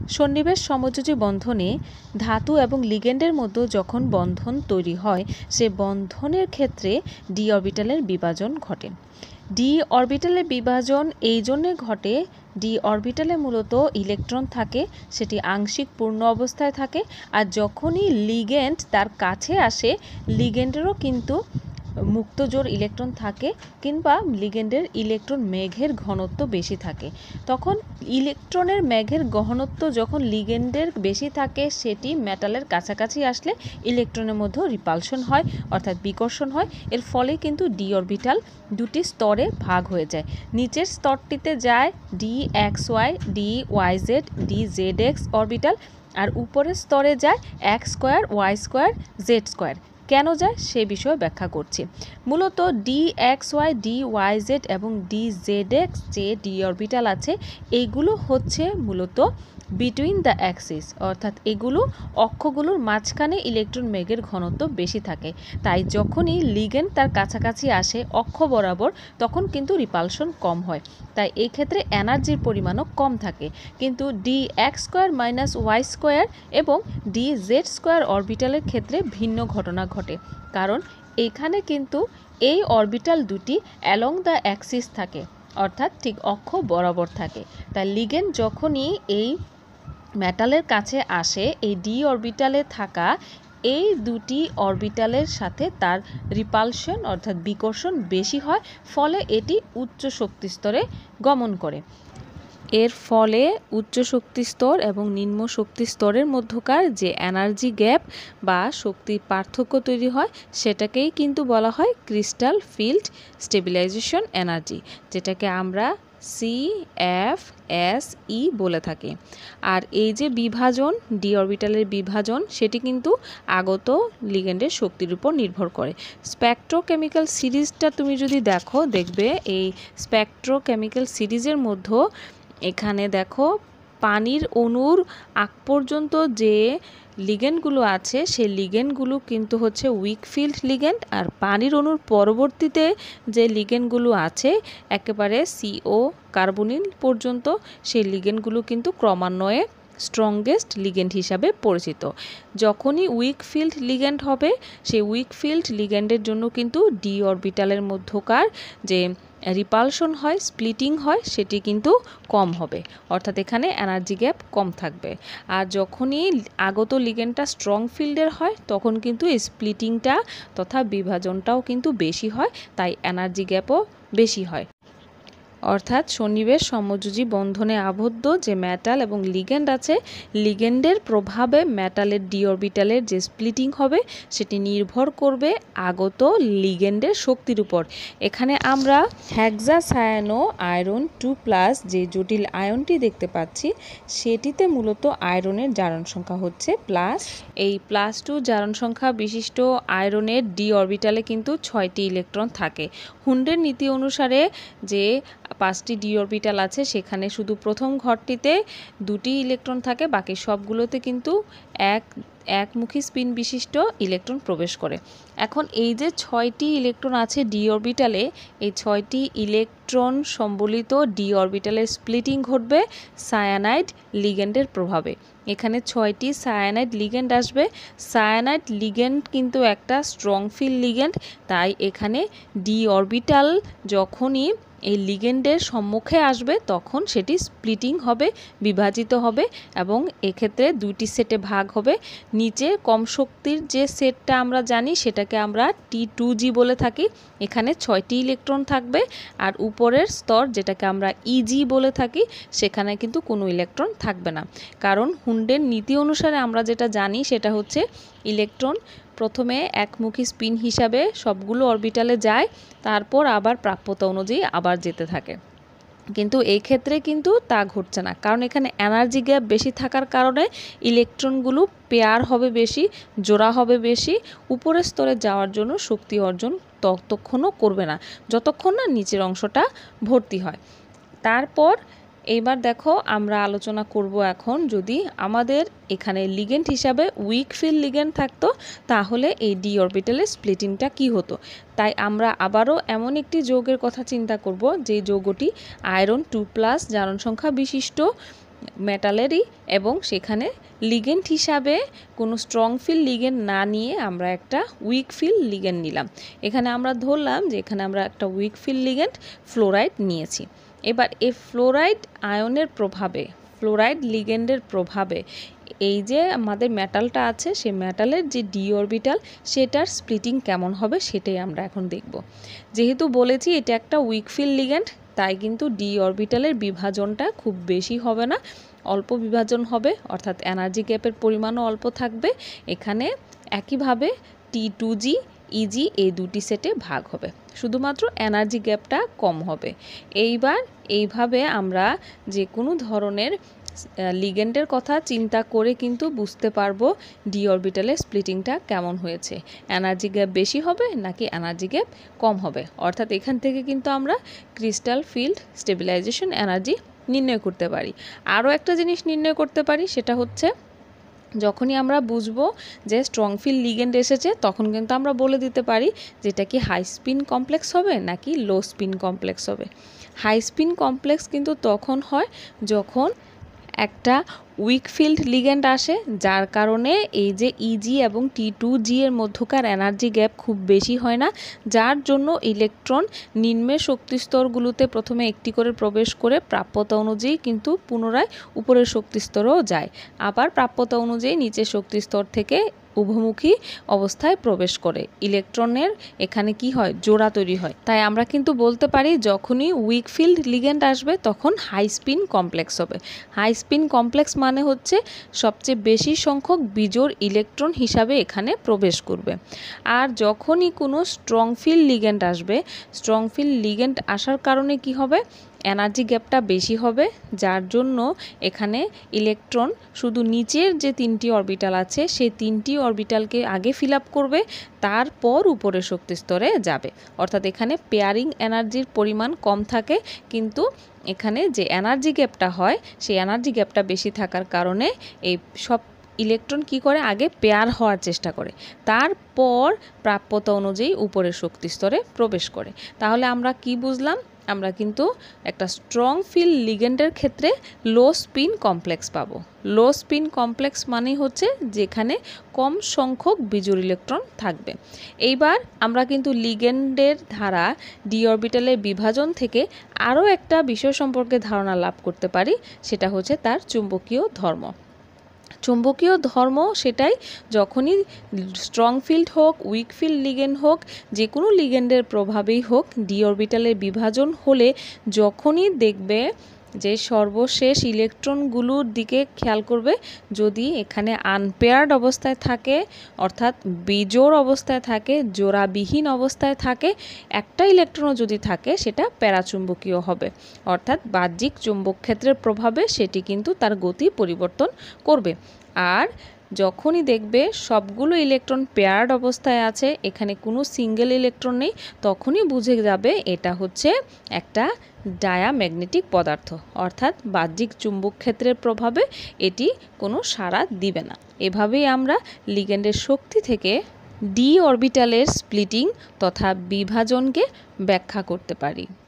সন্নিবেশ সমযোজী বন্ধনে ধাতু এবং লিগেন্ডের মধ্যে যখন বন্ধন তৈরি হয় সে বন্ধনের ক্ষেত্রে ডি অরবিটালের বিভাজন ঘটে। ডি অরবিটালের বিভাজন এই জন্যে ঘটে, ডি অরবিটালে মূলত ইলেকট্রন থাকে, সেটি আংশিক পূর্ণ অবস্থায় থাকে, আর যখনই লিগেন্ড তার কাছে আসে লিগেন্ডেরও কিন্তু মুক্ত জোড় ইলেকট্রন থাকে কিংবা লিগেন্ডের ইলেকট্রন মেঘের ঘনত্ব বেশি থাকে। তখন ইলেকট্রনের মেঘের ঘনত্ব যখন লিগেন্ডের বেশি থাকে সেটি মেটালের কাছাকাছি আসলে ইলেকট্রনের মধ্যে রিপালশন হয় অর্থাৎ বিকর্ষণ হয়। এর ফলে কিন্তু ডি অরবিটাল দুটি স্তরে ভাগ হয়ে যায়। নিচের স্তরটিতে যায় D X Y, D Y Z, D Z X orbital, আর উপরের স্তরে যায় X square, Y square, Z square. কেন যায় সে বিষয়ে ব্যাখ্যা করছি। মূলত D X Y, D Y Z এবং ডি জেড এক্স যে ডি অরবিটাল আছে এইগুলো হচ্ছে মূলত বিটুইন দ্য অ্যাক্সিস, অর্থাৎ এগুলো অক্ষগুলোর মাঝখানে ইলেকট্রন মেঘের ঘনত্ব বেশি থাকে। তাই যখনই লিগেন্ড তার কাছাকাছি আসে অক্ষ বরাবর তখন কিন্তু রিপালশন কম হয়, তাই এই ক্ষেত্রে এনার্জির পরিমাণও কম থাকে। কিন্তু D X square minus Y square এবং ডি জেড স্কোয়ার অরবিটালের ক্ষেত্রে ভিন্ন ঘটনা ঘটে, কারণ এখানে কিন্তু এই অরবিটাল দুটি অ্যালং দ্য অ্যাক্সিস থাকে, অর্থাৎ ঠিক অক্ষ বরাবর থাকে। তাই লিগেন্ড যখনই এই মেটালের কাছে আসে এই ডি অরবিটালে থাকা এই দুটি অরবিটালের সাথে তার রিপালশন অর্থাৎ বিকর্ষণ বেশি হয়, ফলে এটি উচ্চ শক্তি স্তরে গমন করে। এর ফলে উচ্চ শক্তি স্তর এবং নিম্ন শক্তি স্তরের মধ্যকার যে এনার্জি গ্যাপ বা শক্তির পার্থক্য তৈরি হয় সেটাকেই কিন্তু বলা হয় ক্রিস্টাল ফিল্ড স্টেবিলাইজেশন এনার্জি, যেটাকে আমরা CFSE বলে থাকি। আর এই যে বিভাজন ডি অরবিটালের বিভাজন সেটি কিন্তু আগত লিগেন্ডের শক্তির উপর নির্ভর করে। স্পেকট্রোকেমিক্যাল সিরিজটা তুমি যদি দেখো দেখবে এই স্পেকট্রোকেমিক্যাল সিরিজের মধ্যে এখানে দেখো পানির অণুর আগ পর্যন্ত যে লিগেন্ডগুলো আছে সেই লিগেন্ডগুলো কিন্তু হচ্ছে উইক ফিল্ড লিগেন্ড, আর পানির অণুর পরবর্তীতে যে লিগেন্ডগুলো আছে একেবারে CO কার্বনিল পর্যন্ত সেই লিগেন্ডগুলো কিন্তু ক্রমান্বয়ে স্ট্রংগেস্ট লিগেন্ড হিসাবে পরিচিত। যখনই উইক ফিল্ড লিগেন্ড হবে সেই উইক ফিল্ড লিগেন্ডের জন্য কিন্তু ডি অরবিটালের মধ্যকার যে রিপালশন হয় স্প্লিটিং হয় সেটি কিন্তু কম হবে, অর্থাৎ এখানে এনার্জি গ্যাপ কম থাকবে। আর যখনই আগত লিগেন্ডটা স্ট্রং ফিল্ডের হয় তখন কিন্তু এই স্প্লিটিংটা তথা বিভাজনটাও কিন্তু বেশি হয়, তাই এনার্জি গ্যাপও বেশি হয়। অর্থাৎ সন্নিবেশ সমযোজী বন্ধনে আবদ্ধ যে মেটাল এবং লিগেন্ড আছে লিগেন্ডের প্রভাবে মেটালের ডি অরবিটালের যে স্প্লিটিং হবে সেটি নির্ভর করবে আগত লিগেন্ডের শক্তির উপর। এখানে আমরা হেক্সাসায়ানো আয়রন 2+ যে জটিল আয়নটি দেখতে পাচ্ছি সেটিতে মূলত আয়রনের জারণ সংখ্যা হচ্ছে প্লাস। এই +2 জারণ সংখ্যা বিশিষ্ট আয়রনের ডি অরবিটালে কিন্তু 6টি ইলেকট্রন থাকে। হুন্ডের নীতি অনুসারে যে 5টি ডি অরবিটাল আছে সেখানে শুধু প্রথম ঘরটিতে 2টি ইলেকট্রন থাকে, বাকি সবগুলোতে কিন্তু একমুখী স্পিন বিশিষ্ট ইলেকট্রন প্রবেশ করে। এখন এই যে 6টি ইলেকট্রন আছে ডি অরবিটালে এই 6টি ইলেকট্রন সম্বলিত ডি অরবিটালের স্প্লিটিং ঘটবে সায়ানাইড লিগেন্ডের প্রভাবে। এখানে 6টি সায়ানাইড লিগেন্ড আসবে। সায়ানাইড লিগেন্ড কিন্তু একটা স্ট্রং ফিল্ড লিগেন্ড, তাই এখানে ডি অরবিটাল যখনই এই লিগেন্ডের সম্মুখে আসবে তখন সেটি স্প্লিটিং হবে, বিভাজিত হবে এবং এক্ষেত্রে 2টি সেটে ভাগ হবে। নিচে কম শক্তির যে সেটটা আমরা জানি সেটাকে আমরা T2G বলে থাকি, এখানে 6টি ইলেকট্রন থাকবে। আর উপরের স্তর যেটাকে আমরা EG বলে থাকি সেখানে কিন্তু কোনো ইলেকট্রন থাকবে না, কারণ হুন্ডের নীতি অনুসারে আমরা যেটা জানি সেটা হচ্ছে ইলেকট্রন প্রথমে একমুখী স্পিন হিসাবে সবগুলো অরবিটালে যায়, তারপর আবার প্রাপ্যতা অনুযায়ী আবার যেতে থাকে। কিন্তু এই ক্ষেত্রে কিন্তু তা ঘটছে না, কারণ এখানে এনার্জি গ্যাপ বেশি থাকার কারণে ইলেকট্রনগুলো পেয়ার হবে বেশি, জোড়া হবে বেশি, উপরের স্তরে যাওয়ার জন্য শক্তি অর্জন ততক্ষণও করবে না যতক্ষণ না নিচের অংশটা ভর্তি হয়। তারপর এইবার দেখো আমরা আলোচনা করব এখন যদি আমাদের এখানে লিগেন্ড হিসাবে উইক ফিল্ড লিগেন্ড থাকতো তাহলে এই ডি অরবিটালের স্প্লিটিংটা কি হতো। তাই আমরা আবারও এমন একটি যৌগের কথা চিন্তা করব যে যৌগটি আয়রন 2+ জারণ সংখ্যা বিশিষ্ট মেটালেরই, এবং সেখানে লিগেন্ড হিসাবে কোনো স্ট্রং ফিল লিগেন্ড না নিয়ে আমরা একটা উইক ফিল লিগেন্ড নিলাম। এখানে আমরা ধরলাম যে এখানে আমরা একটা উইক ফিল লিগেন্ড ফ্লোরাইড নিয়েছি। এবার এই ফ্লোরাইড আয়নের প্রভাবে, ফ্লোরাইড লিগেন্ডের প্রভাবে এই যে আমাদের মেটালটা আছে, সেই মেটালের যে ডি অরবিটাল সেটার স্প্লিটিং কেমন হবে সেটাই আমরা এখন দেখব। যেহেতু বলেছি এটা একটা উইক ফিল লিগেন্ড, তাই কিন্তু ডি অরবিটালের বিভাজনটা খুব বেশি হবে না, অল্প বিভাজন হবে, অর্থাৎ এনার্জি গ্যাপের পরিমাণও অল্প থাকবে। এখানে একইভাবে T2G EG এই দুটি সেটে ভাগ হবে, শুধুমাত্র এনার্জি গ্যাপটা কম হবে। এইবার এইভাবে আমরা যে কোনো ধরনের লিগেন্ডের কথা চিন্তা করে কিন্তু বুঝতে পারবো ডি অরবিটালের স্প্লিটিংটা কেমন হয়েছে, এনার্জি গ্যাপ বেশি হবে নাকি এনার্জি গ্যাপ কম হবে। অর্থাৎ এখান থেকে কিন্তু আমরা ক্রিস্টাল ফিল্ড স্টেবিলাইজেশন এনার্জি নির্ণয় করতে পারি। আরও একটা জিনিস নির্ণয় করতে পারি, সেটা হচ্ছে যখনই আমরা বুঝবো যে স্ট্রং ফিল লিগেন্ড এসেছে, তখন কিন্তু আমরা বলে দিতে পারি যে এটা কি হাই স্পিন কমপ্লেক্স হবে নাকি লো স্পিন কমপ্লেক্স হবে। হাই স্পিন কমপ্লেক্স কিন্তু তখন হয় যখন একটা উইক ফিল্ড লিগেন্ড আসে, যার কারণে এই যে ইজি এবং T2G এর মধ্যকার এনার্জি গ্যাপ খুব বেশি হয় না, যার জন্য ইলেকট্রন নিম্নের শক্তিস্তরগুলোতে প্রথমে একটি করে প্রবেশ করে প্রাপ্যতা অনুযায়ী কিন্তু পুনরায় উপরের শক্তিস্তরেও যায়, আবার প্রাপ্যতা অনুযায়ী নিচের শক্তিস্তর থেকে উভমুখী অবস্থায় প্রবেশ করে। ইলেকট্রনের এখানে কি হয়, জোড়া তৈরি হয়। তাই আমরা কিন্তু বলতে পারি যখনই উইক ফিল্ড লিগেন্ড আসবে তখন হাই স্পিন কমপ্লেক্স হবে। হাই স্পিন কমপ্লেক্স মানে হচ্ছে সবচেয়ে বেশি সংখ্যক বিজোড় ইলেকট্রন হিসাবে এখানে প্রবেশ করবে। আর যখনই কোনো স্ট্রং ফিল্ড লিগেন্ড আসবে, স্ট্রং ফিল্ড লিগেন্ড আসার কারণে কি হবে, এনার্জি গ্যাপটা বেশি হবে, যার জন্য এখানে ইলেকট্রন শুধু নিচের যে তিনটি অরবিটাল আছে সেই তিনটি অরবিটালকে আগে ফিল আপ করবে, তারপর উপরের শক্তিস্তরে যাবে। অর্থাৎ এখানে পেয়ারিং এনার্জির পরিমাণ কম থাকে, কিন্তু এখানে যে এনার্জি গ্যাপটা হয় সেই এনার্জি গ্যাপটা বেশি থাকার কারণে এই সব ইলেকট্রন কি করে, আগে পেয়ার হওয়ার চেষ্টা করে, তারপর প্রাপ্যতা অনুযায়ী উপরের শক্তিস্তরে প্রবেশ করে। তাহলে আমরা কি বুঝলাম, আমরা কিন্তু একটা স্ট্রং ফিল্ড লিগেন্ডের ক্ষেত্রে লো স্পিন কমপ্লেক্স পাবো। লো স্পিন কমপ্লেক্স মানে হচ্ছে যেখানে কম সংখ্যক বিজোড় ইলেকট্রন থাকবে। এইবার আমরা কিন্তু লিগেন্ডের ধারা ডি অরবিটালের বিভাজন থেকে আরও একটা বিষয় সম্পর্কে ধারণা লাভ করতে পারি, সেটা হচ্ছে তার চুম্বকীয় ধর্ম। চুম্বকীয় ধর্ম সেটাই যখনই স্ট্রং ফিল্ড হোক, উইক ফিল্ড লিগেন্ড হোক, যে কোনো লিগেন্ডের প্রভাবেই হোক, ডি অরবিটালের বিভাজন হলে যখনই দেখবে যে সর্বশেষ ইলেকট্রনগুলোর দিকে খেয়াল করবে, যদি এখানে আনপেয়ার্ড অবস্থায় থাকে, অর্থাৎ বিজোড় অবস্থায় থাকে, জোড়াবিহীন অবস্থায় থাকে, একটা ইলেকট্রনও যদি থাকে সেটা প্যারাচুম্বকীয় হবে, অর্থাৎ বাহ্যিক চুম্বক ক্ষেত্রের প্রভাবে সেটি কিন্তু তার গতি পরিবর্তন করবে। আর যখনই দেখবে সবগুলো ইলেকট্রন পেয়ার্ড অবস্থায় আছে, এখানে কোনো সিঙ্গেল ইলেকট্রন নেই, তখনই বুঝে যাবে এটা হচ্ছে একটা ডায়াম্যাগনেটিক পদার্থ, অর্থাৎ বাহ্যিক চুম্বক ক্ষেত্রের প্রভাবে এটি কোনো সাড়া দিবে না। এভাবেই আমরা লিগেন্ডের শক্তি থেকে ডি অরবিটালের স্প্লিটিং তথা বিভাজনকে ব্যাখ্যা করতে পারি।